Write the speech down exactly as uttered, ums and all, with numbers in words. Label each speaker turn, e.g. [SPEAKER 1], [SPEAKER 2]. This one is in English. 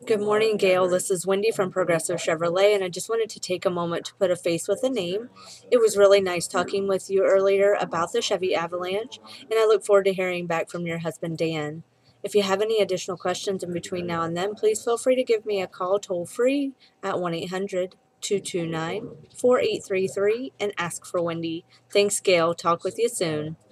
[SPEAKER 1] Good morning, Gale. This is Wendy from Progressive Chevrolet, and I just wanted to take a moment to put a face with a name. It was really nice talking with you earlier about the Chevy Avalanche, and I look forward to hearing back from your husband, Dan. If you have any additional questions in between now and then, please feel free to give me a call toll free at one eight hundred, two two nine, four eight three three and ask for Wendy. Thanks, Gale. Talk with you soon.